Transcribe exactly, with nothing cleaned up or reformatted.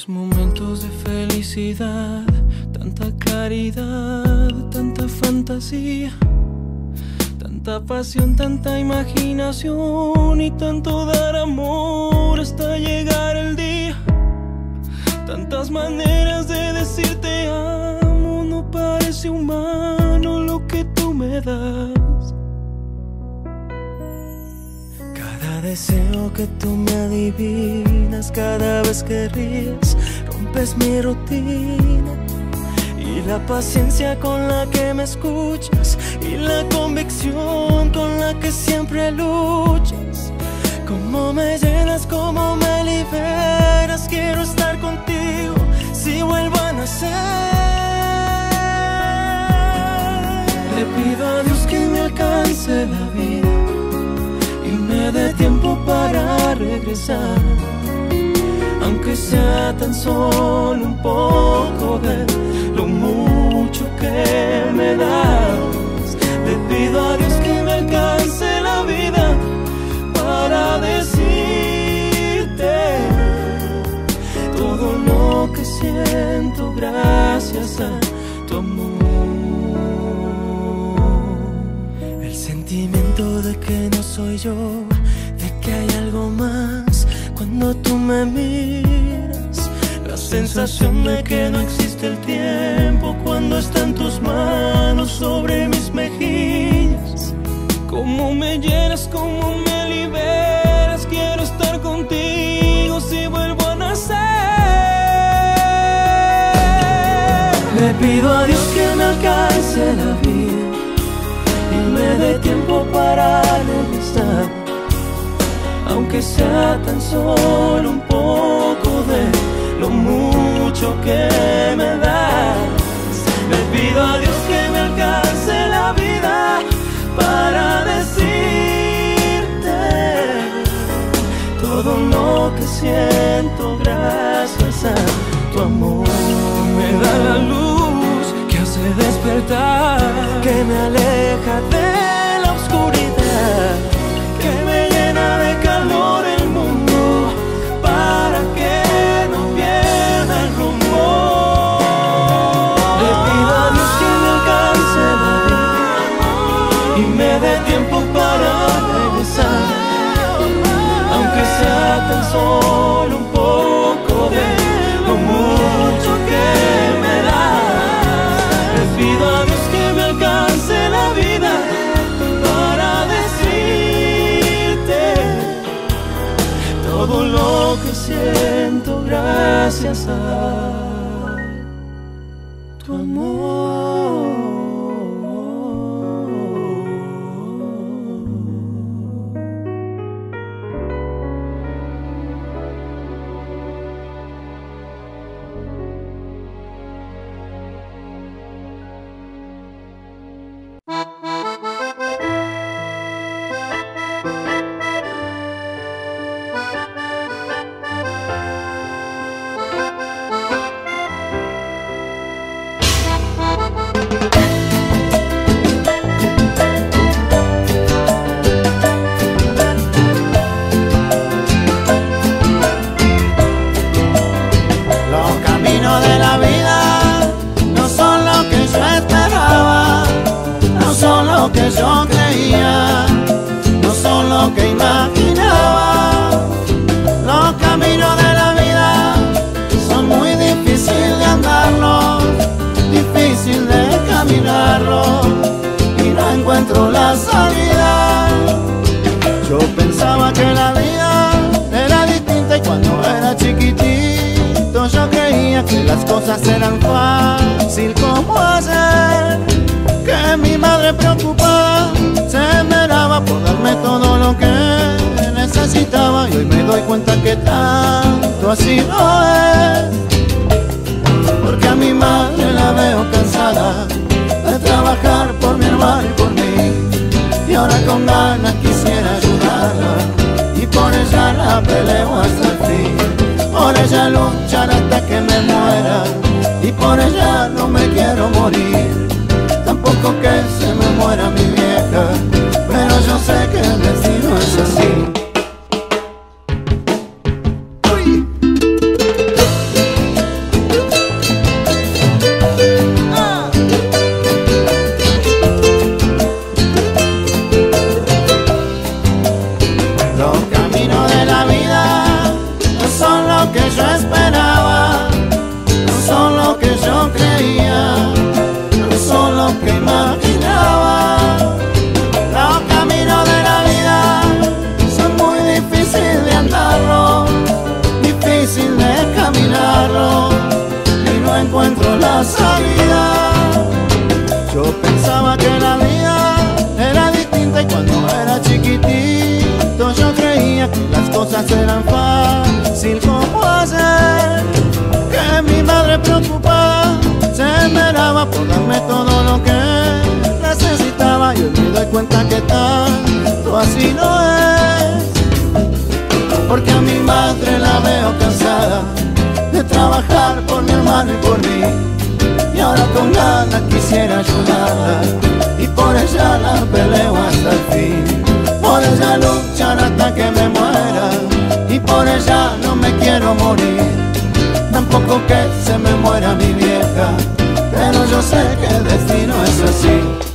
Momentos de felicidad, tanta claridad, tanta fantasía, tanta pasión, tanta imaginación y tanto dar amor hasta llegar el día. Tantas maneras de decir te amo, no parece humano lo que tú me das. Cada deseo que tú me adivinas, cada vez que ríes, rompes mi rutina. Y la paciencia con la que me escuchas, y la convicción con la que siempre luchas. Cómo me llenas, cómo me liberas, quiero estar contigo si vuelvo a nacer. Le pido a Dios que me alcance la vida y me dé tiempo para regresar, aunque sea tan solo un poco de lo mucho que me das. Le pido a Dios que me alcance la vida para decirte todo lo que siento gracias a tu amor. El sentimiento de que no soy yo, de que hay algo más cuando tú me miras. La sensación de que no existe el tiempo cuando están tus manos sobre mis mejillas. Cómo me llenas, cómo me liberas, quiero estar contigo si vuelvo a nacer. Le pido a Dios que me alcance la vida y me dé tiempo para regresar, aunque sea tan solo un poco de lo mucho que me das. Le pido a Dios que me alcance la vida para decirte todo lo que siento gracias a tu amor. Me da la luz que hace despertar, que me aleja de la oscuridad, que me llena de calor el mundo para que no pierda el rumbo. Le pido a Dios que me alcance la vida y me dé tiempo para regresar, aunque sea tan solo un poco de lo mucho que me das. Le pido a Dios que me alcance la vida para decirte todo lo que siento gracias a tu amor. Que yo creía, no son lo que imaginaba. Los caminos de la vida son muy difíciles de andarlos, difícil de caminarlos, y no encuentro la salida. Yo pensaba que la vida era distinta y cuando era chiquitito yo creía que las cosas eran fácil como ayer, que mi madre preocupada se esmeraba por darme todo lo que necesitaba, y hoy me doy cuenta que tanto así no es, porque a mi madre la veo cansada de trabajar por mi hermano y por mí, y ahora con ganas quisiera ayudarla y por ella la peleo hasta el fin, por ella luchar hasta que me muera, y por ella no me quiero morir. Tampoco que se me muera mi vieja, pero yo sé que el destino es así. Uy. la salida. Yo pensaba que la vida era distinta y cuando era chiquitito yo creía que las cosas eran fácil como hacer. Que mi madre preocupada se esmeraba por darme todo lo que necesitaba y hoy me doy cuenta que tanto así no es. Porque a mi madre la veo cansada de trabajar por mi hermano y por mí, y ahora con ganas quisiera ayudarla y por ella la peleo hasta el fin. Por ella luchar hasta que me muera y por ella no me quiero morir. Tampoco que se me muera mi vieja, pero yo sé que el destino es así.